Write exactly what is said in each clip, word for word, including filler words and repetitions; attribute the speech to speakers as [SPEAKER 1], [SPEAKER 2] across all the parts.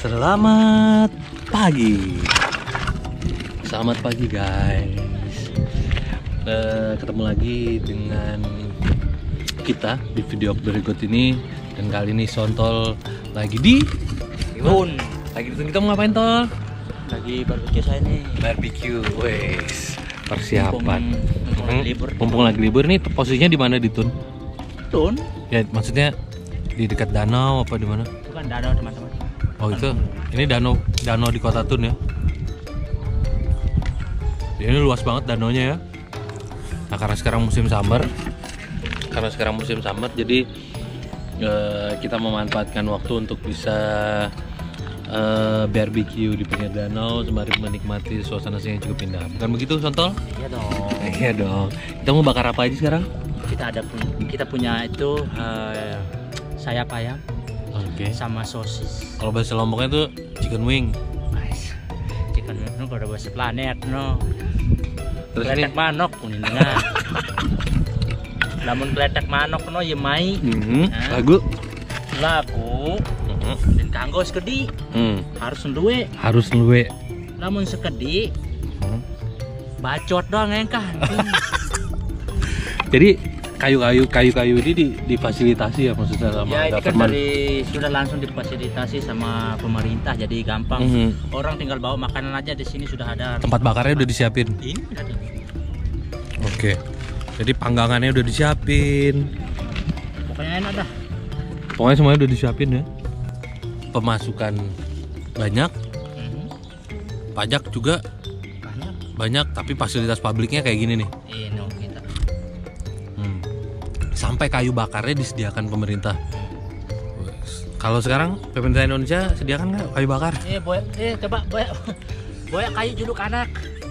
[SPEAKER 1] Selamat pagi. Selamat pagi guys. uh, Ketemu lagi dengan kita di video berikut ini. Dan kali ini Sontol lagi di
[SPEAKER 2] Tun.
[SPEAKER 1] Lagi di Tun. Kita mau ngapain Tol?
[SPEAKER 2] Lagi barbecue saya nih.
[SPEAKER 1] Barbecue. Wes, persiapan.
[SPEAKER 2] Mumpung, mumpung lagi libur.
[SPEAKER 1] Mumpung lagi libur nih, posisinya di mana di Tun?
[SPEAKER 2] Tun.
[SPEAKER 1] Ya maksudnya di dekat danau apa di mana?
[SPEAKER 2] Itu kan danau teman-teman.
[SPEAKER 1] Oh itu, ini danau danau di kota Tun ya. Ini luas banget danaunya ya. Nah karena sekarang musim summer, karena sekarang musim summer, jadi eh, kita memanfaatkan waktu untuk bisa eh, barbecue di pinggir danau sembari menikmati suasana yang cukup indah. Bukan begitu Sontol?
[SPEAKER 2] Iya dong.
[SPEAKER 1] Iya dong. Kita mau bakar apa aja sekarang?
[SPEAKER 2] Kita ada kita punya itu uh, sayap ayam.
[SPEAKER 1] Oke. Okay.
[SPEAKER 2] Sama sosis.
[SPEAKER 1] Kalau bahasa Lomboknya tuh chicken wing.
[SPEAKER 2] Nice. Chicken wing no kalau bahasa planet no.
[SPEAKER 1] Terus
[SPEAKER 2] kletek
[SPEAKER 1] ini
[SPEAKER 2] manok kuninnya. Namun kletek manok no ya mai.
[SPEAKER 1] Mm-hmm.
[SPEAKER 2] Nah.
[SPEAKER 1] Lagu.
[SPEAKER 2] Lagu.
[SPEAKER 1] Mm-hmm.
[SPEAKER 2] Dan kanggo sekedi.
[SPEAKER 1] Mm.
[SPEAKER 2] Harus nduwe.
[SPEAKER 1] Harus luwe.
[SPEAKER 2] Namun sekedi.
[SPEAKER 1] Mm.
[SPEAKER 2] Bacot doang engkah.
[SPEAKER 1] Jadi kayu-kayu kayu-kayu ini di, difasilitasi ya maksudnya sama
[SPEAKER 2] ya ini kan
[SPEAKER 1] government.
[SPEAKER 2] dari sudah langsung difasilitasi sama pemerintah jadi gampang.
[SPEAKER 1] Mm-hmm.
[SPEAKER 2] Orang tinggal bawa makanan aja di sini sudah ada.
[SPEAKER 1] Tempat bakarnya udah disiapin.
[SPEAKER 2] Ini udah di.
[SPEAKER 1] Oke. Jadi panggangannya udah disiapin.
[SPEAKER 2] Pokoknya enak dah.
[SPEAKER 1] Pokoknya semuanya udah disiapin ya. Pemasukan banyak,
[SPEAKER 2] Mhm.
[SPEAKER 1] pajak juga
[SPEAKER 2] Banyak.
[SPEAKER 1] banyak, tapi fasilitas publiknya kayak gini nih.
[SPEAKER 2] Ini kita.
[SPEAKER 1] Hmm. Sampai kayu bakarnya disediakan pemerintah. Wes. Kalau sekarang pemerintah Indonesia sediakan nggak kayu bakar?
[SPEAKER 2] Eh boy, eh coba boy, boy kayu juluk anak.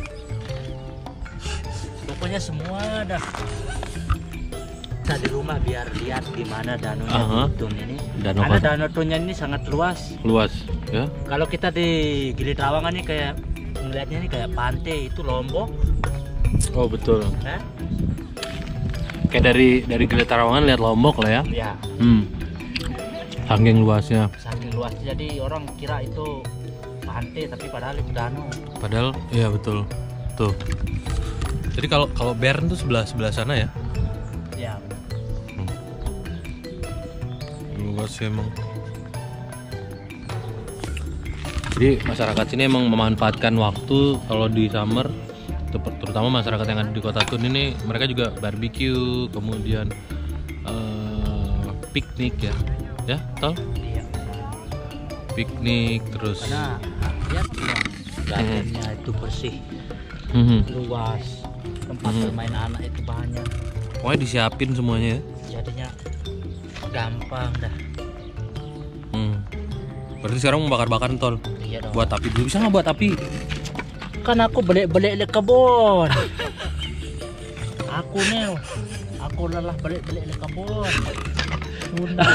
[SPEAKER 2] Pokoknya semua dah. Kita di rumah biar lihat gimana danaunya
[SPEAKER 1] Aha.
[SPEAKER 2] Tun ini.
[SPEAKER 1] Danau
[SPEAKER 2] Karena
[SPEAKER 1] apa?
[SPEAKER 2] danau Tunnya ini sangat luas.
[SPEAKER 1] Luas, ya.
[SPEAKER 2] Kalau kita di Gili Trawangan nih kayak melihatnya nih kayak pantai itu Lombok.
[SPEAKER 1] Oh betul.
[SPEAKER 2] Hah?
[SPEAKER 1] Kayak dari dari Gili Trawangan lihat Lombok lah ya.
[SPEAKER 2] Ya,
[SPEAKER 1] Hmm. Saking luasnya.
[SPEAKER 2] saking luas jadi orang kira itu pantai tapi padahal itu danau.
[SPEAKER 1] Padahal, iya betul. Tuh. Jadi kalau kalau Bern tuh sebelah sebelah sana ya.
[SPEAKER 2] Ya.
[SPEAKER 1] Luas sih emang. Jadi masyarakat sini emang memanfaatkan waktu kalau di summer, terutama masyarakat yang ada di kota Tun ini, mereka juga barbecue, kemudian eh, piknik ya, ya, tol?
[SPEAKER 2] Iya.
[SPEAKER 1] Piknik terus.
[SPEAKER 2] Karena lihat dong, gardennya itu bersih,
[SPEAKER 1] Mhm.
[SPEAKER 2] luas, tempat
[SPEAKER 1] Hmm.
[SPEAKER 2] bermain anak itu banyak,
[SPEAKER 1] Pokoknya disiapin semuanya ya.
[SPEAKER 2] jadinya gampang dah.
[SPEAKER 1] Hmm. Berarti sekarang mau bakar-bakar tol.
[SPEAKER 2] Iya dong.
[SPEAKER 1] Buat api dulu, bisa nggak buat api?
[SPEAKER 2] Kan aku beli-beli di kebun. Aku nih, aku lelah beli-beli di kebun. Sudah.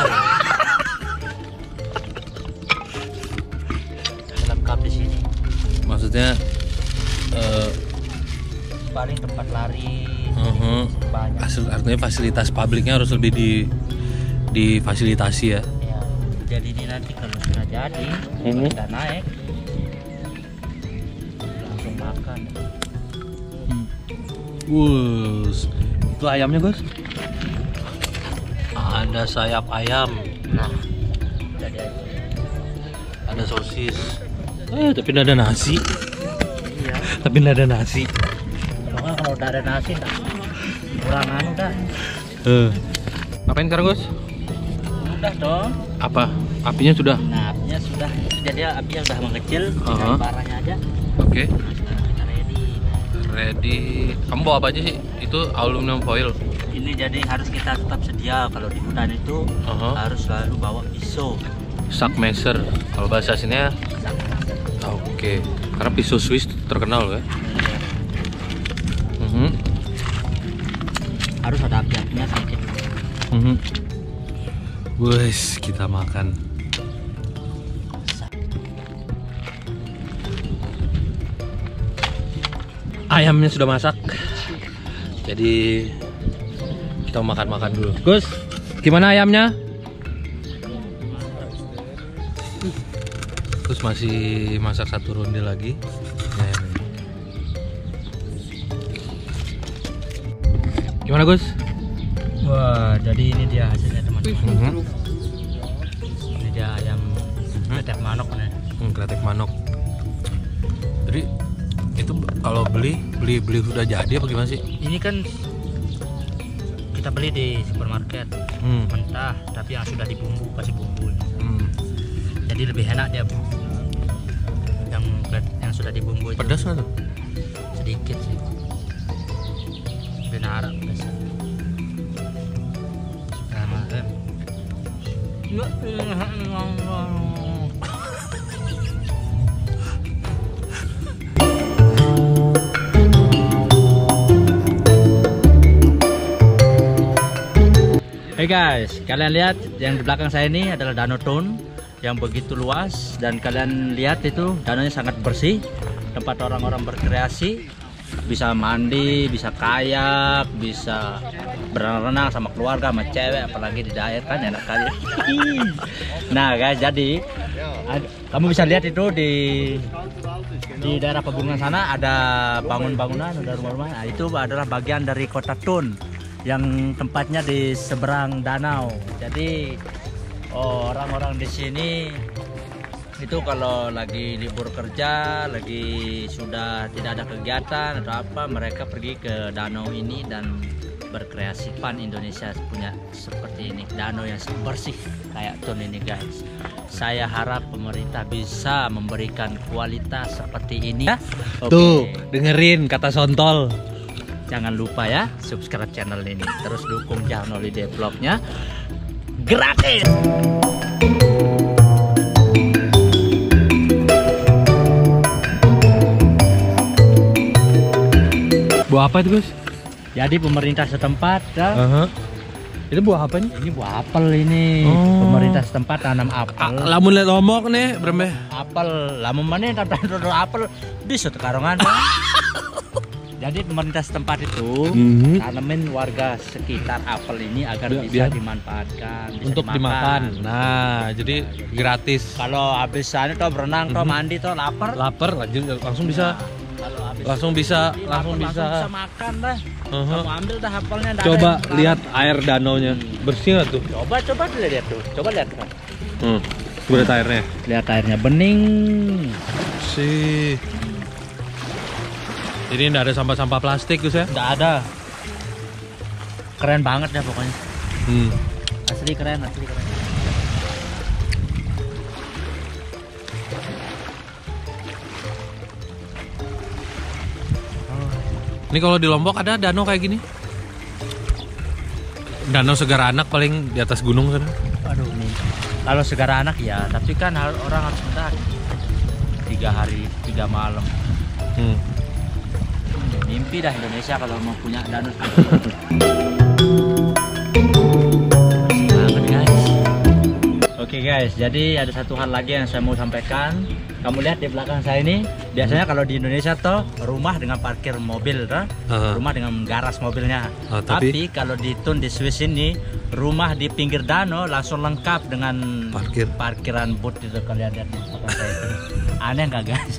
[SPEAKER 2] Lengkap di sini.
[SPEAKER 1] Maksudnya eh,
[SPEAKER 2] Paling tempat lari
[SPEAKER 1] Mhm.
[SPEAKER 2] banyak.
[SPEAKER 1] Hasil- artinya fasilitas publiknya harus lebih di difasilitasi ya.
[SPEAKER 2] Ya, jadi ini nanti kalau sudah jadi,
[SPEAKER 1] Mhm.
[SPEAKER 2] kita naik langsung makan.
[SPEAKER 1] Wus, itu ayamnya Gus. Ada sayap ayam,
[SPEAKER 2] Nah, jadi
[SPEAKER 1] ada sosis. Eh, tapi nggak ada nasi.
[SPEAKER 2] iya.
[SPEAKER 1] Tapi nggak ada nasi.
[SPEAKER 2] Pokoknya kalau udah ada nasi, dah kurang anu dah.
[SPEAKER 1] Eh, ngapain sekarang Gus?
[SPEAKER 2] Udah dong.
[SPEAKER 1] Apa? Apinya sudah?
[SPEAKER 2] Nah, apinya sudah, jadi apinya sudah mengecil,
[SPEAKER 1] Aha.
[SPEAKER 2] tinggal baranya aja.
[SPEAKER 1] Oke.
[SPEAKER 2] Nah, kita ready.
[SPEAKER 1] Ready. Kamu bawa apa aja sih? Itu aluminium foil.
[SPEAKER 2] Ini jadi harus kita tetap sedia kalau di hutan itu
[SPEAKER 1] Aha.
[SPEAKER 2] harus selalu bawa pisau.
[SPEAKER 1] Sak measure. Kalau bahasa sini ya. Oke. Karena pisau Swiss terkenal ya. Mhm.
[SPEAKER 2] Harus ada api-apinya sedikit.
[SPEAKER 1] Mhm. Wes, kita makan. Ayamnya sudah masak. Jadi kita makan-makan dulu. Gus, gimana ayamnya? Gus masih masak satu ronde lagi. Nah, ini. Gimana Gus?
[SPEAKER 2] Wah, jadi ini dia hasilnya teman-teman.
[SPEAKER 1] Mhm.
[SPEAKER 2] Ini dia ayam kretek manok nih.
[SPEAKER 1] Hmm, kretek manok. Jadi itu kalau beli beli beli sudah jadi apa gimana sih?
[SPEAKER 2] Ini kan kita beli di supermarket
[SPEAKER 1] Hmm.
[SPEAKER 2] mentah, tapi yang sudah dibumbu, kasih bumbu.
[SPEAKER 1] Hmm.
[SPEAKER 2] Jadi lebih enak dia. Yang yang sudah dibumbu itu
[SPEAKER 1] Pedas nggak tuh?
[SPEAKER 2] sedikit sih. Benar pedas. Sama kan. Hey guys, kalian lihat yang di belakang saya ini adalah Danau Toon yang begitu luas, dan kalian lihat itu danaunya sangat bersih, tempat orang-orang berkreasi, bisa mandi, bisa kayak, bisa berenang-renang sama keluarga, sama cewek, apalagi di daerah kan enak kali. Nah guys, jadi ad- kamu bisa lihat itu di di daerah pegunungan sana ada bangun-bangunan, ada rumah-rumah. Nah, itu adalah bagian dari kota Toon yang tempatnya di seberang danau. Jadi oh, orang-orang di sini itu kalau lagi libur kerja, lagi sudah tidak ada kegiatan atau apa, mereka pergi ke danau ini dan berkreasi. Pan Indonesia punya seperti ini, danau yang bersih kayak Toon ini guys. Saya harap pemerintah bisa memberikan kualitas seperti ini. Oke.
[SPEAKER 1] Tuh, dengerin kata Sontol.
[SPEAKER 2] Jangan lupa ya, subscribe channel ini. Terus dukung Jahan Holiday Vlognya gratis.
[SPEAKER 1] Buah apa itu Gus?
[SPEAKER 2] Jadi pemerintah setempat dah,
[SPEAKER 1] Uh-huh. Itu buah apa nih?
[SPEAKER 2] ini buah apel ini.
[SPEAKER 1] Oh.
[SPEAKER 2] Pemerintah setempat tanam apel.
[SPEAKER 1] Lamun liat omok nih, brembe.
[SPEAKER 2] Apel, lama mana tanam apel bisa tekarongan. Jadi pemerintah setempat itu
[SPEAKER 1] Mhm.
[SPEAKER 2] tanemin warga sekitar apel ini agar
[SPEAKER 1] Biar-
[SPEAKER 2] bisa
[SPEAKER 1] biar-
[SPEAKER 2] dimanfaatkan, bisa
[SPEAKER 1] Untuk dimakan. Nah, jadi
[SPEAKER 2] Nah, jadi-
[SPEAKER 1] gratis.
[SPEAKER 2] Kalau habis sana toh berenang toh
[SPEAKER 1] Mhm.
[SPEAKER 2] mandi toh lapar.
[SPEAKER 1] Lapar lanjut langsung bisa.
[SPEAKER 2] Nah, kalau habis
[SPEAKER 1] Langsung bisa,
[SPEAKER 2] mandi,
[SPEAKER 1] langsung
[SPEAKER 2] lapar,
[SPEAKER 1] bisa.
[SPEAKER 2] bisa makan dah.
[SPEAKER 1] Uh-huh.
[SPEAKER 2] Kamu ambil dah apelnya. nggak ada
[SPEAKER 1] Coba
[SPEAKER 2] yang larang.
[SPEAKER 1] lihat air danaunya. Bersih nggak tuh?
[SPEAKER 2] Coba coba dulu lihat tuh. Coba lihat.
[SPEAKER 1] Hmm. Gue lihat airnya.
[SPEAKER 2] Lihat airnya bening.
[SPEAKER 1] Sih. Jadi nggak ada sampah-sampah plastik Gus ya?
[SPEAKER 2] Nggak ada. Keren banget ya pokoknya.
[SPEAKER 1] Hmm.
[SPEAKER 2] Asli keren, asli keren.
[SPEAKER 1] Ini kalau di Lombok ada danau kayak gini? Danau Segara Anak paling di atas gunung sana.
[SPEAKER 2] Aduh nih. Kalau segara anak ya, tapi kan har- orang harus mendaki. Tiga hari, tiga malam.
[SPEAKER 1] Hmm.
[SPEAKER 2] Mimpi dah Indonesia kalau mau punya danau. Masih banget guys. Oke guys, jadi ada satu hal lagi yang saya mau sampaikan. Kamu lihat di belakang saya ini, biasanya kalau di Indonesia toh rumah dengan parkir mobil toh,
[SPEAKER 1] Aha.
[SPEAKER 2] rumah dengan garas mobilnya.
[SPEAKER 1] Ah, tapi-
[SPEAKER 2] tapi... kalau di Toon di Swiss ini, rumah di pinggir danau langsung lengkap dengan
[SPEAKER 1] Parkir.
[SPEAKER 2] parkiran boot itu, kalian lihat di belakang saya itu. Aneh nggak guys?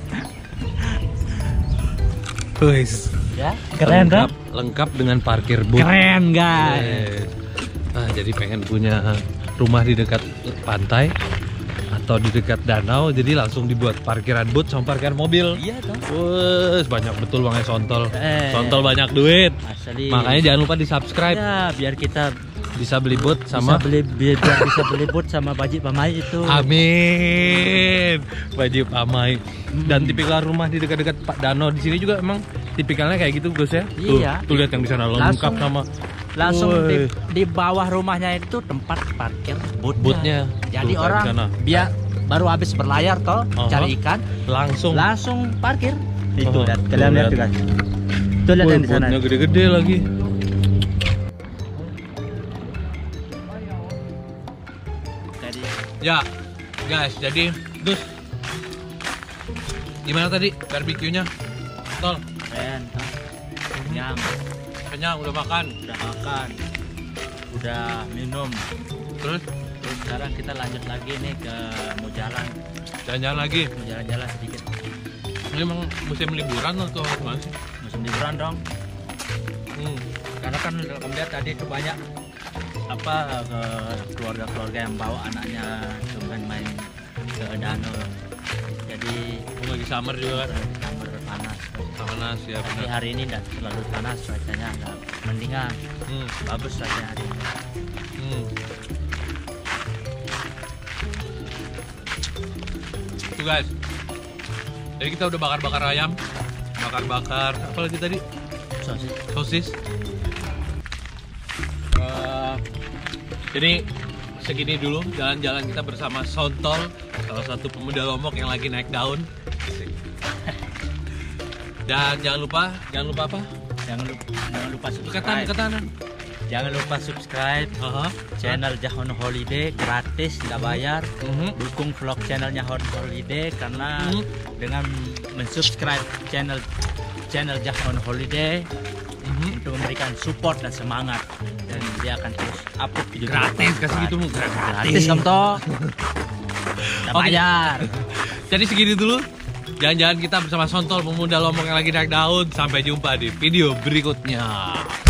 [SPEAKER 1] Wis.
[SPEAKER 2] Ya, keren
[SPEAKER 1] lengkap,
[SPEAKER 2] toh?
[SPEAKER 1] lengkap dengan parkir bus.
[SPEAKER 2] Keren guys.
[SPEAKER 1] Yes. Ah, jadi pengen punya rumah di dekat pantai atau di dekat danau, jadi langsung dibuat parkiran boot sama parkiran mobil.
[SPEAKER 2] Iya toh.
[SPEAKER 1] Wes, banyak betul bang Sontol.
[SPEAKER 2] Eh.
[SPEAKER 1] Sontol banyak duit.
[SPEAKER 2] Asli.
[SPEAKER 1] Makanya jangan lupa di subscribe.
[SPEAKER 2] Ya, biar kita
[SPEAKER 1] Bisa beli boot
[SPEAKER 2] bisa
[SPEAKER 1] sama.
[SPEAKER 2] beli biar, biar bisa beli boot sama bajik pamai itu.
[SPEAKER 1] Amin. Wajib amai. Dan tipikal rumah di dekat-dekat Pak Danau di sini juga emang tipikalnya kayak gitu Gus ya. Tuh,
[SPEAKER 2] Iya.
[SPEAKER 1] tuh lihat yang di sana lengkap
[SPEAKER 2] Langsung-
[SPEAKER 1] sama
[SPEAKER 2] Langsung di,
[SPEAKER 1] Woi.
[SPEAKER 2] di bawah rumahnya itu tempat parkir bootnya.
[SPEAKER 1] bootnya.
[SPEAKER 2] Jadi
[SPEAKER 1] Tuh,
[SPEAKER 2] orang
[SPEAKER 1] di sana.
[SPEAKER 2] biar baru habis berlayar toh
[SPEAKER 1] Aha.
[SPEAKER 2] cari ikan,
[SPEAKER 1] langsung.
[SPEAKER 2] langsung parkir. Itu
[SPEAKER 1] Oh,
[SPEAKER 2] lihat,
[SPEAKER 1] tuh,
[SPEAKER 2] kalian lihat
[SPEAKER 1] lihat.
[SPEAKER 2] juga. Tuh lihat
[SPEAKER 1] Woi,
[SPEAKER 2] yang di sana.
[SPEAKER 1] bootnya gede-gede lagi.
[SPEAKER 2] Jadi
[SPEAKER 1] Ya, guys, jadi Gus, gimana tadi barbeque-nya? Tol,
[SPEAKER 2] keren toh. Kenyang,
[SPEAKER 1] kenyang udah makan.
[SPEAKER 2] udah makan, udah minum.
[SPEAKER 1] Terus
[SPEAKER 2] Terus sekarang kita lanjut lagi nih ke mau jalan.
[SPEAKER 1] Jalan-jalan lagi.
[SPEAKER 2] Mau jalan-jalan sedikit.
[SPEAKER 1] Ini emang musim liburan atau gimana sih?
[SPEAKER 2] Musim liburan dong.
[SPEAKER 1] Hmm.
[SPEAKER 2] Karena kan kamu lihat tadi itu banyak apa eh, keluarga-keluarga yang bawa anaknya ke main-main ke danau. Jadi
[SPEAKER 1] Oh, lagi summer juga kan?
[SPEAKER 2] summer panas.
[SPEAKER 1] Panas ya
[SPEAKER 2] Tapi
[SPEAKER 1] benar.
[SPEAKER 2] hari ini tidak terlalu panas, cuacanya agak mendingan.
[SPEAKER 1] Hmm.
[SPEAKER 2] Bagus cuacanya hari ini.
[SPEAKER 1] Hmm. Tuh guys. Jadi kita udah bakar-bakar ayam, bakar-bakar apa lagi tadi?
[SPEAKER 2] Sosis.
[SPEAKER 1] Sosis. Uh, jadi segini dulu jalan-jalan kita bersama Sontol, salah satu pemuda Lombok yang lagi naik daun. Dan jangan lupa, jangan lupa apa?
[SPEAKER 2] Jangan lupa, jangan lupa
[SPEAKER 1] Ketan,
[SPEAKER 2] subscribe.
[SPEAKER 1] ketanan.
[SPEAKER 2] Jangan lupa subscribe
[SPEAKER 1] Aha.
[SPEAKER 2] channel Jahon Holiday, gratis, tidak bayar.
[SPEAKER 1] Mhm.
[SPEAKER 2] Dukung vlog channelnya Jahon Holiday karena
[SPEAKER 1] Mhm.
[SPEAKER 2] dengan mensubscribe channel channel Jahon Holiday
[SPEAKER 1] Mhm.
[SPEAKER 2] untuk memberikan support dan semangat, dan dia akan terus upload video
[SPEAKER 1] Gratis,
[SPEAKER 2] terbaru.
[SPEAKER 1] kasih gitu mu.
[SPEAKER 2] Gratis kamu toh. Tidak
[SPEAKER 1] Oke.
[SPEAKER 2] bayar.
[SPEAKER 1] Jadi segini dulu jalan-jalan kita bersama Sontol, pemuda Lombok yang lagi naik daun. Sampai jumpa di video berikutnya.